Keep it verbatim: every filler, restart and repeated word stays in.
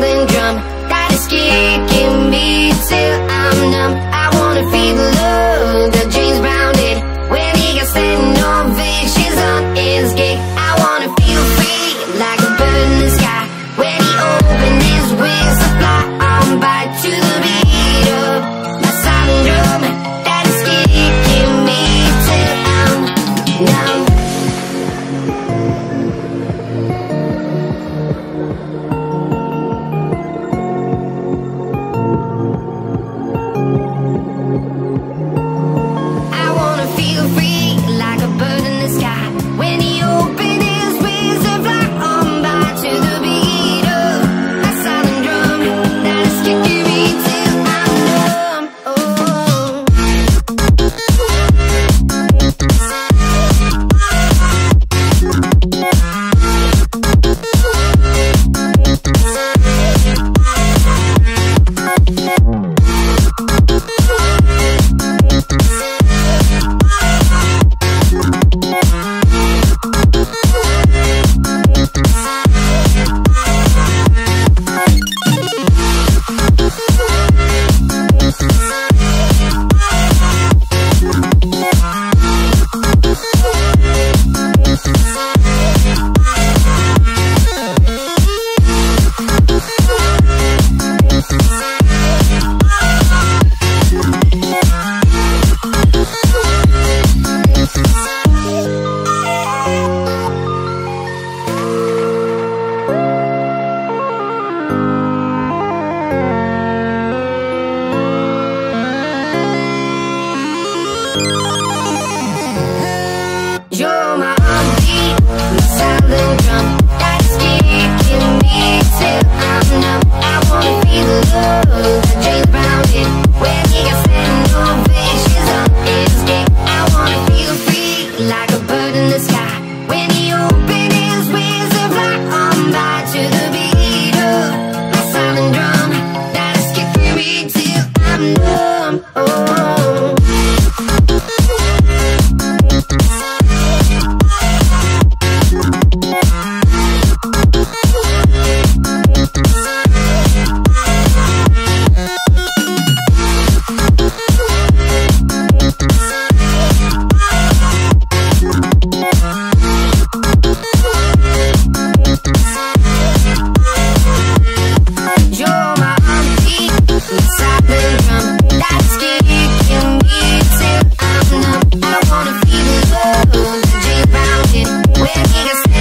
silent drum that is kicking me till I'm numb. I wanna feel the love that James Brown did when he got standing ovations on his gig. I wanna feel free like a bird in the sky when he opened his wings to fly on by to the beat of my silent drum that is kicking me till I'm numb. I wanna feel free like a bird in the sky when he opened his wings to fly on by to the beat of my silent drum that is kicking me till I'm numb. Oh. You're my heartbeat, my silent drum that's kicking me till I'm numb. I wanna feel the love that James Brown did when he got standing ovations on his gig. I wanna feel free like a bird in the sky when he opened his wings to fly on by to the beat of my silent drum that is kicking me till I'm numb. Oh. You're my heartbeat, my silent drum that's kicking me till I'm numb. I wanna feel the love that James Brown did when he got